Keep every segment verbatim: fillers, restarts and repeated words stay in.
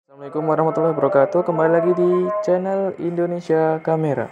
Assalamualaikum warahmatullahi wabarakatuh. Kembali lagi di channel Indonesia Kamera.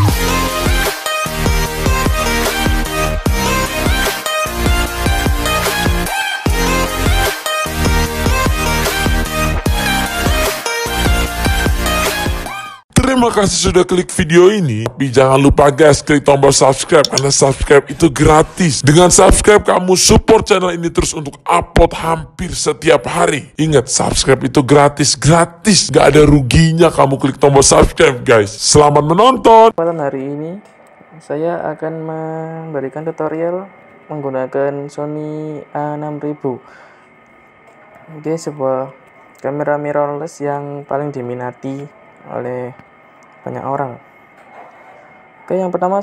Terima kasih sudah klik video ini. Tapi jangan lupa guys, klik tombol subscribe karena subscribe itu gratis. Dengan subscribe kamu support channel ini terus untuk upload hampir setiap hari. Ingat, subscribe itu gratis, gratis. Gak ada ruginya kamu klik tombol subscribe guys. Selamat menonton. Pada hari ini saya akan memberikan tutorial menggunakan Sony A enam ribu. Ini sebuah kamera mirrorless yang paling diminati oleh banyak orang. Oke, yang pertama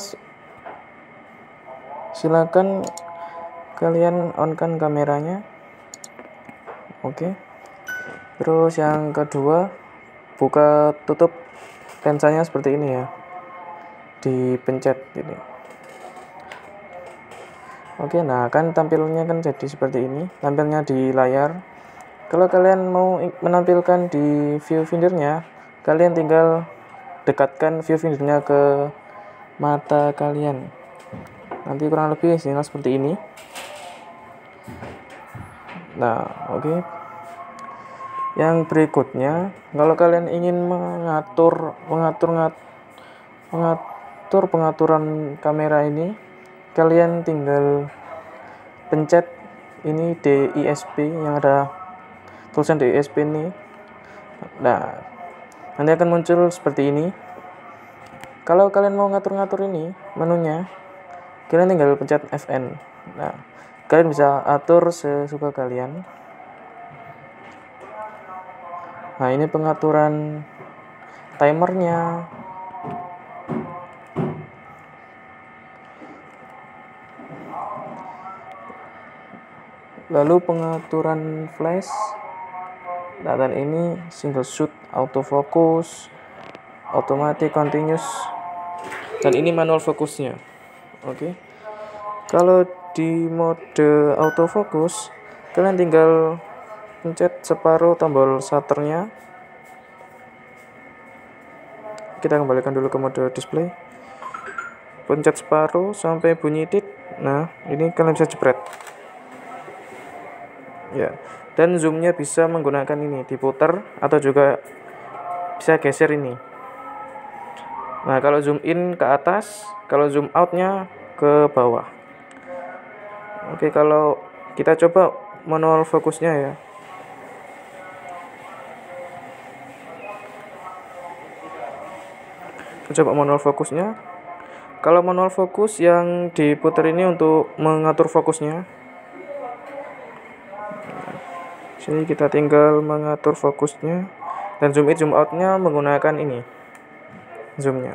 silakan kalian on-kan kameranya. Oke. Terus yang kedua, buka tutup lensanya seperti ini ya. Dipencet ini. Oke, nah kan tampilannya kan jadi seperti ini, tampilnya di layar. Kalau kalian mau menampilkan di viewfindernya, kalian tinggal dekatkan viewfindernya ke mata kalian. Nanti kurang lebih hasilnya seperti ini. Nah, oke. Okay. Yang berikutnya, kalau kalian ingin mengatur mengatur mengatur pengaturan kamera ini, kalian tinggal pencet ini D I S P yang ada tulisan D I S P ini. Nah, nanti akan muncul seperti ini. Kalau kalian mau ngatur-ngatur ini menunya, kalian tinggal pencet F N. Nah, kalian bisa atur sesuka kalian. Nah, ini pengaturan timernya. Lalu pengaturan flash. Nah, dan ini single shoot, autofocus, automatic, continuous, dan ini manual fokusnya. Oke. Kalau di mode autofocus, kalian tinggal pencet separuh tombol shutternya. Kita kembalikan dulu ke mode display. Pencet separuh sampai bunyi tit. Nah, ini kalian bisa jepret. Ya. Dan zoomnya bisa menggunakan ini, diputar atau juga bisa geser ini. Nah, kalau zoom in ke atas, kalau zoom outnya ke bawah. Oke, kalau kita coba manual fokusnya ya. Kita coba manual fokusnya. Kalau manual fokus yang diputar ini untuk mengatur fokusnya. Sini kita tinggal mengatur fokusnya, dan zoom in zoom outnya menggunakan ini zoomnya.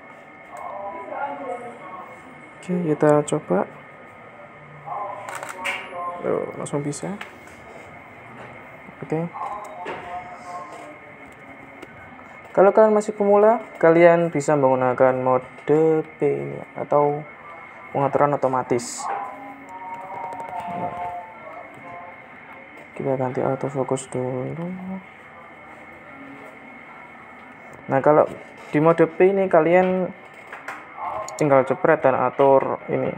Oke, kita coba. Tuh, langsung bisa. Oke. Kalau kalian masih pemula, kalian bisa menggunakan mode P ini atau pengaturan otomatis. Kita ganti autofocus dulu. Nah, kalau di mode P ini kalian tinggal jepret dan atur ini.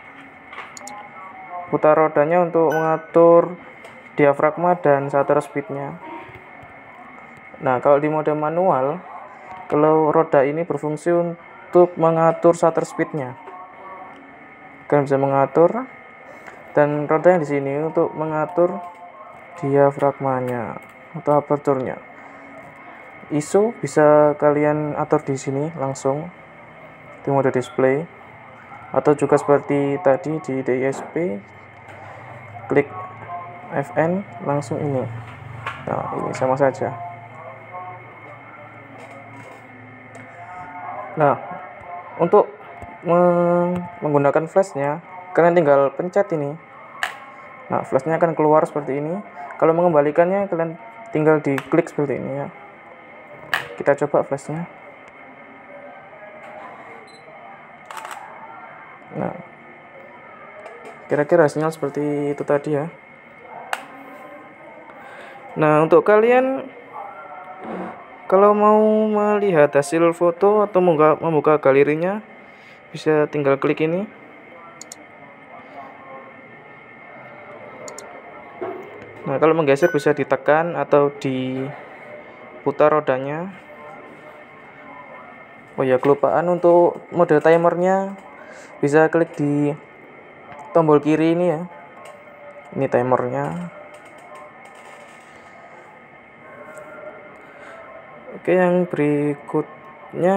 Putar rodanya untuk mengatur diafragma dan shutter speednya. Nah, kalau di mode manual, kalau roda ini berfungsi untuk mengatur shutter speednya. Kalian bisa mengatur, dan roda yang di sini untuk mengatur diafragmanya atau aperturnya. I S O bisa kalian atur di sini langsung di mode display, atau juga seperti tadi di D I S P, klik F N langsung ini. Nah, ini sama saja. Nah, untuk menggunakan flashnya, kalian tinggal pencet ini. Nah, flashnya akan keluar seperti ini. Kalau mengembalikannya, kalian tinggal diklik seperti ini ya. Kita coba flashnya. Nah, kira-kira hasilnya seperti itu tadi ya. Nah, untuk kalian Kalau mau melihat hasil foto atau membuka, membuka galerinya, bisa tinggal klik ini. Nah, kalau menggeser bisa ditekan atau diputar rodanya. Oh ya, kelupaan untuk mode timernya bisa klik di tombol kiri ini ya. Ini timernya. Oke, yang berikutnya,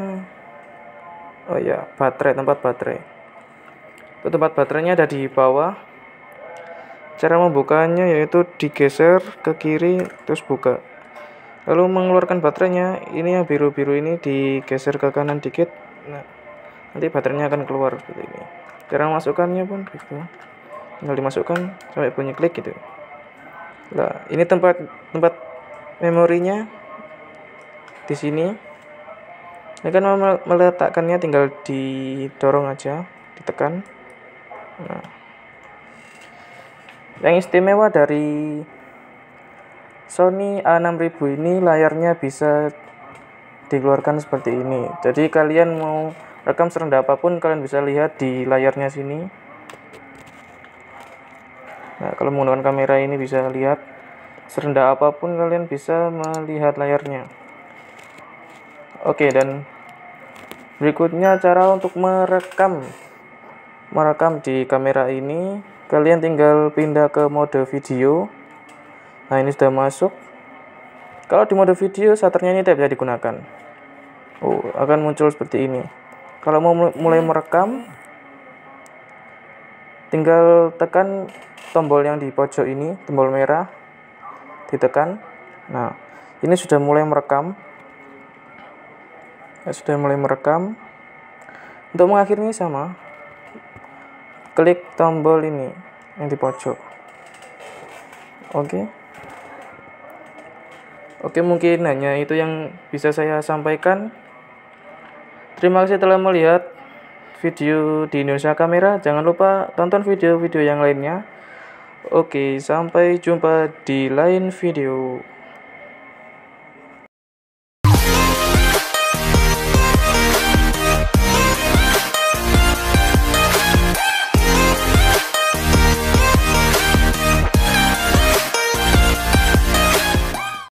oh ya, baterai, tempat baterai. Itu tempat baterainya ada di bawah. Cara membukanya yaitu digeser ke kiri terus buka. Lalu mengeluarkan baterainya, ini yang biru-biru ini digeser ke kanan dikit. Nah, nanti baterainya akan keluar seperti ini. Cara masukkannya pun gitu. Tinggal dimasukkan sampai bunyi klik gitu. Nah, ini tempat tempat memorinya di sini. Ini kan meletakkannya tinggal didorong aja, ditekan. Nah, yang istimewa dari Sony A enam ribu ini layarnya bisa dikeluarkan seperti ini. Jadi kalian mau rekam serendah apapun kalian bisa lihat di layarnya sini. Nah, kalau menggunakan kamera ini bisa lihat serendah apapun kalian bisa melihat layarnya. Oke, dan berikutnya cara untuk merekam merekam di kamera ini, kalian tinggal pindah ke mode video. Nah, ini sudah masuk. Kalau di mode video, shutternya ini tidak bisa digunakan. Oh, akan muncul seperti ini. Kalau mau mulai merekam, tinggal tekan tombol yang di pojok ini, tombol merah, ditekan. Nah, ini sudah mulai merekam. Ya, sudah mulai merekam. Untuk mengakhirinya sama, klik tombol ini yang di pojok. Oke. Oke, mungkin hanya itu yang bisa saya sampaikan. Terima kasih telah melihat video di Indonesia Kamera. Jangan lupa tonton video-video yang lainnya. Oke, sampai jumpa di lain video.